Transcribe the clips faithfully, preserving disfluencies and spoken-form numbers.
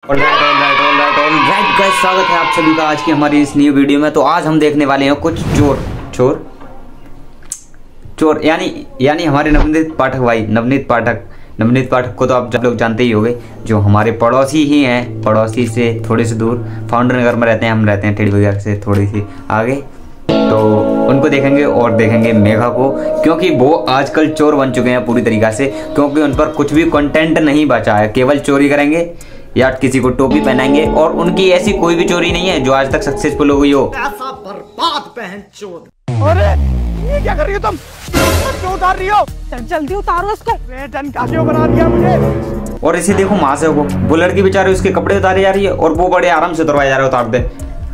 Alright alright alright alright guys, स्वागत है आप सभी का आज की हमारी इस न्यू वीडियो में। तो आज हम देखने वाले हैं कुछ चोर चोर चोर यानी यानी हमारे नवनीत पाठक भाई नवनीत पाठक नवनीत पाठक को तो आप लोग जानते ही होंगे, जो हमारे पड़ोसी ही हैं, पड़ोसी से थोड़े से दूर फाउंडर नगर में रहते हैं। हम रहते हैं टेढ़ी बाजार से थोड़ी सी आगे। तो उनको देखेंगे और देखेंगे मेघा को, क्योंकि वो आजकल चोर बन चुके हैं पूरी तरीका से, क्योंकि उन पर कुछ भी कंटेंट नहीं बचा है। केवल चोरी करेंगे या किसी को टोपी पहनाएंगे, और उनकी ऐसी कोई भी चोरी नहीं है जो आज तक सक्सेसफुल हो गई हो। ऐसा बर्बाद बहन चोद। अरे ये क्या कर रही हो तुम? क्यों उतार रही हो? जल्दी उतारो इसको। डन का क्यों बना दिया मुझे? और इसे देखो महाशय को, वो लड़की बेचारे उसके कपड़े उतारे जा रही है और वो बड़े आराम से उतरवाए जा रहे उतार दे।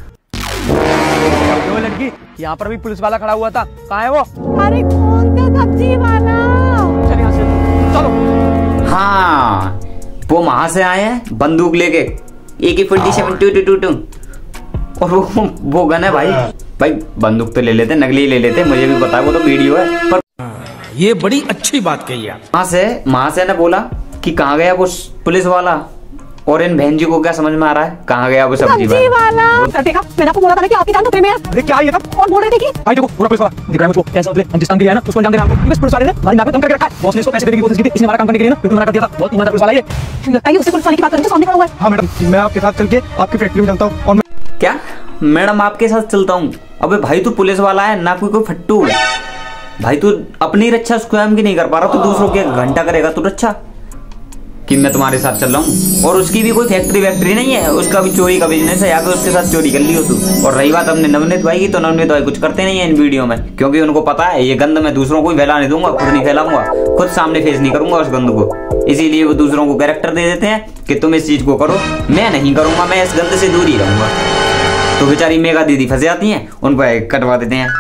लड़की यहाँ पर भी पुलिस वाला खड़ा हुआ था, कहाँ है वो? अरे कौन था सब्जी वाला? चल यहाँ से चलो। हाँ, वो वहां से आए हैं बंदूक लेके, एक ही forty seven two two two और वो वो गन है भाई। भाई बंदूक तो ले लेते, नकली ले लेते, मुझे भी पता है, वो तो वीडियो है। पर ये बड़ी अच्छी बात कही है। वहां से वहां से ने बोला कि कहाँ गया वो पुलिस वाला, और इन बहन जी को क्या समझ में आ रहा है कहाँ गया वो सब्जी सब्जी वाला? सर देखा, मैंने आपको बोला था ना कि आपकी जान खतरे में है। अरे क्या ये था? कौन बोल रहे थे कि भाई देखो पूरा पुलिस वाला दिख रहा है मुझको, कैसा बदले हिंदुस्तान के लिए है ना, उसको जान दे रहा हूं। बस पुलिस वाले ने हमारी नाक पे दम करके रखा है। बॉस ने इसको पैसे देने की कोशिश की थी, इसने हमारा काम करने के लिए ना फिर मना कर दिया था। बहुत ईमानदार पुलिस वाला ये। लगता है उसे पुलिस वाले की बात करके सामने खड़ा हुआ है। हां मैडम, मैं आपके साथ चल के आपकी फैक्ट्री में चलता हूं। और क्या मैडम आपके साथ चलता हूँ? अबे भाई तू पुलिस वाला है ना, कोई कोई फट्टू भाई। तू अपनी रक्षा स्वयं की नहीं कर पा रहा, तो दूसरों की घंटा करेगा तू रक्षा कि मैं तुम्हारे साथ चल रहा हूँ। और उसकी भी कोई फैक्ट्री वैक्ट्री नहीं है, उसका भी चोरी का बिजनेस है, या फिर उसके साथ चोरी कर ली हो तू। और रही बात अपने नवनीत भाई की, तो नवनीत भाई कुछ करते नहीं है इन वीडियो में, क्योंकि उनको पता है ये गंद मैं दूसरों को फैला नहीं दूंगा, खुद नहीं फैलाऊंगा, खुद सामने फेस नहीं करूंगा उस गंद को। इसीलिए वो दूसरों को कैरेक्टर दे देते हैं कि तुम इस चीज को करो, मैं नहीं करूंगा, मैं इस गंद से दूर ही रहूंगा। तो बेचारी मेघा दीदी फंस जाती हैं, उन पर कटवा देते हैं।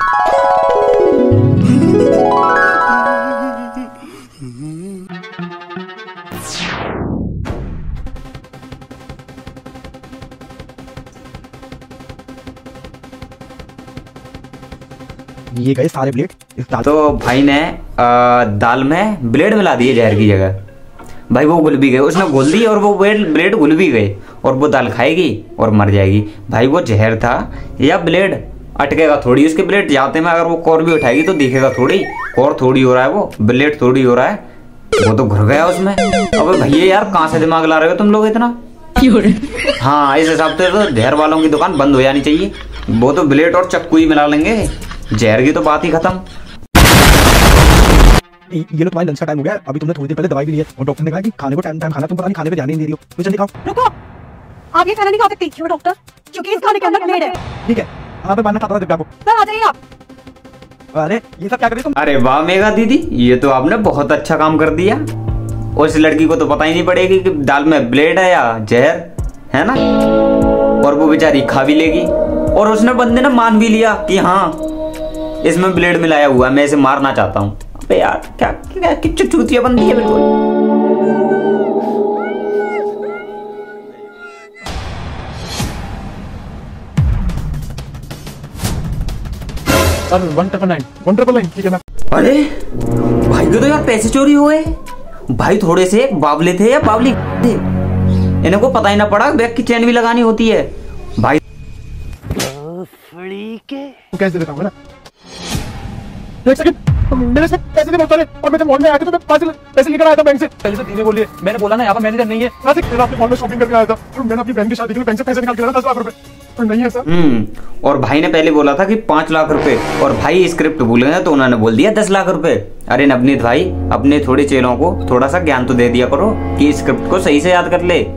ये गए सारे ब्लेड इस दाल। तो भाई ने आ, दाल में ब्लेड मिला दिए जहर की जगह। भाई वो घुल भी गए, उसने घुल दी और वो ब्लेड घुल भी गए, और वो दाल खाएगी और मर जाएगी। भाई वो जहर था या ब्लेड? अटकेगा थोड़ी उसके ब्लेड जाते में, अगर वो कोर भी उठाएगी तो दिखेगा थोड़ी, कोर थोड़ी हो रहा है, वो ब्लेड थोड़ी हो रहा है, वो तो घुल गया उसमें। अबे भैया यार कहाँ से दिमाग ला रहे हो तुम लोग इतना? हाँ, इस हिसाब से तो जहर वालों की दुकान बंद हो जानी चाहिए। वो तो ब्लेड और चक्कू ही मिला लेंगे, जहर की तो बात ही खत्म। ये लो तुम्हारी लंच का टाइम हो गया, अभी तुमने थोड़ी देर पहले दवाई भी ली है, और डॉक्टर ने कहा कि खाने को टाइम टाइम खाना, तुम पता नहीं खाने पे ध्यान नहीं दे रही हो। तो जल्दी खाओ। रुको, आप ये खाना नहीं खा सकती क्यों डॉक्टर? क्योंकि इस खाने के अंदर ब्लेड है। ठीक है, हाँ मैं मानना खाता हूँ आपको। सर आ जाइए आप। अरे ये सब क्या कर रही हो तुम? अरे वाह मेघा दीदी, ये तो आपने बहुत अच्छा काम कर दिया। उस लड़की को तो पता ही नहीं पड़ेगी कि दाल में ब्लेड है या जहर है ना, और वो बेचारी खा भी लेगी। और उसने बंदे ने मान भी लिया कि हाँ इसमें ब्लेड मिलाया हुआ है, मैं इसे मारना चाहता हूँ। अबे यार क्या क्या किच्चू चूतिया बंदी है बिल्कुल। Sir one triple nine one triple nine ठीक है ना? अरे भाई के तो यार पैसे चोरी हुए भाई। थोड़े से बावले थे या बावली थे, इन्हें को पता ही ना पड़ा बैग की चैन भी लगानी होती है भाई। तो कैसे देता हूँ ना? एक सेकंड, मेरे से पैसे नहीं बोलता और मैं जब मॉल में आया था तो मैं पाँच पैसे लेकर आया था बैंक से। पहले तो दीदी बोली, मैंने बोला ना यहाँ पर मैनेजर नहीं है। हाँ सर, आपके मॉल में शॉपिंग करके आया था और मैंने अपनी बहन की शादी के लिए बैंक से पैसे निकाल के लाया दस लाख रुपए, और नहीं है सर। हम्म और भाई ने पहले बोला था कि पांच लाख रुपए, और भाई स्क्रिप्ट भूल गए तो उन्होंने बोल दिया दस लाख रुपए। अरे नवनीत भाई, अपने थोड़े चेलों को थोड़ा सा ज्ञान तो दे दिया करो कि स्क्रिप्ट को सही से याद कर ले।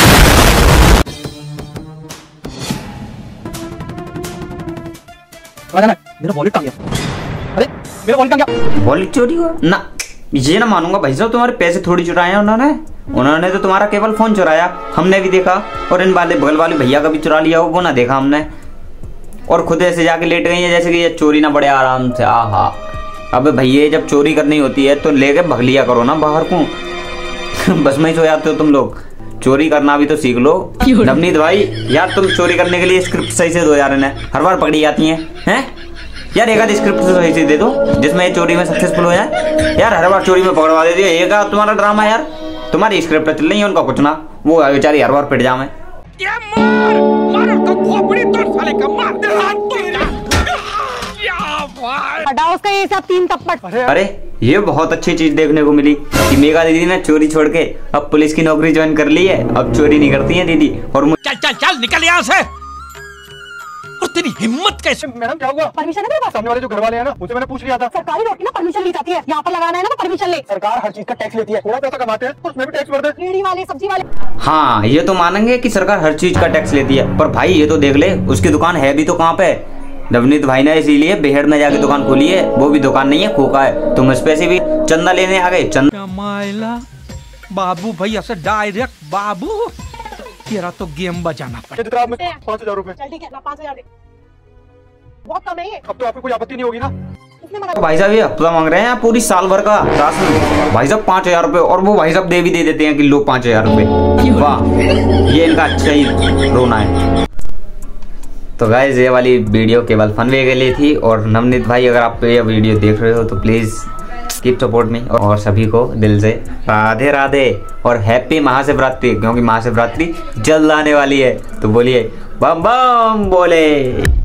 मेरा वॉलेट कहाँ गया? अरे मेरा वॉलेट कहाँ गया? वॉलेट चोरी हुआ ना? ये ना मानूंगा भाई साहब, तुम्हारे पैसे थोड़ी चुराए हैं उन्होंने उन्होंने तो तुम्हारा केवल फोन चुराया, हमने भी देखा, और इन वाले बगल वाले भैया का भी चुरा लिया हो, वो ना देखा हमने। और खुद ऐसे जाके लेट गई है जैसे कि ये चोरी ना बड़े आराम से। आहा, अबे भैया जब चोरी करनी होती है तो लेके भग लिया करो ना बाहर को। बस में ही सो जाते हो तुम लोग, चोरी करना भी तो सीख लो। नवनीत भाई यार, तुम चोरी करने के लिए स्क्रिप्ट सही से दो यार, इन्हें हर बार पकड़ी जाती हैं हैं यार। एक आध स्क्रिप्ट सही से दे दो जिसमें ये चोरी में सक्सेसफुल हो जाए यार। हर बार चोरी में पकड़वा देती है, एक तुम्हारा ड्रामा यार। तुम्हारी स्क्रिप्ट चल रही है, उनका कुछ ना। वो बेचारी हर बार पिट जामे। मार मार तो खोपड़ी तोड़ साले का, मार दे हाथ तोड़। हटाओ उसका ये सब तीन थप्पड़। अरे ये बहुत अच्छी चीज देखने को मिली कि मेघा दीदी ने चोरी छोड़ के अब पुलिस की नौकरी ज्वाइन कर ली है, अब चोरी नहीं करती है दीदी। और चल चल चल निकल यहाँ से। और तेरी हिम्मत कैसे? मैडम क्या हुआ? परमिशन है मेरे पास? सामने वाले जो घर वाले हैं ना, उनसे मैंने पूछ लिया था। सरकारी रोड की ना परमिशन ली जाती है, यहाँ पर लगाना है ना परमिशन ले। सरकार हर चीज का टैक्स लेती है, थोड़ा पैसा कमाते हैं तो उसमें भी टैक्स भर दे। रेहड़ी वाले, सब्जी वाले। हाँ ये तो मानेंगे कि सरकार हर चीज का टैक्स लेती है, पर भाई ये तो देख ले उसकी दुकान है भी तो कहाँ पे। नवनीत भाई ने इसीलिए बेहड़ में जाके दुकान खोली है, वो भी दुकान नहीं है, खोखा है। तुम इस पैसे भी चंदा लेने आ गए। चंदा माइला बाबू भैया से डायरेक्ट बाबू, तेरा तो गेम बजाना पड़ेगा। पाँच हजार रूपए। चल ठीक है, पाँच हजार बहुत कम है ये। अब तो आपको कोई आपत्ति नहीं होगी ना? भाई साहब ये हफ्ता मांग रहे हैं पूरी साल भर का राशन, भाई साहब पाँच हजार रूपए, और वो भाई साहब दे भी दे देते हैं कि लो पाँच हजार रूपए। वाह ये इनका अच्छा ही रोना है। तो गाइस ये वाली वीडियो केवल फन वे के लिए थी। और नवनीत भाई अगर आप ये वीडियो देख रहे हो तो प्लीज कीप सपोर्ट मी। और सभी को दिल से राधे राधे और हैप्पी महाशिवरात्रि, क्योंकि महाशिवरात्रि जल्द आने वाली है। तो बोलिए बम बम बोले।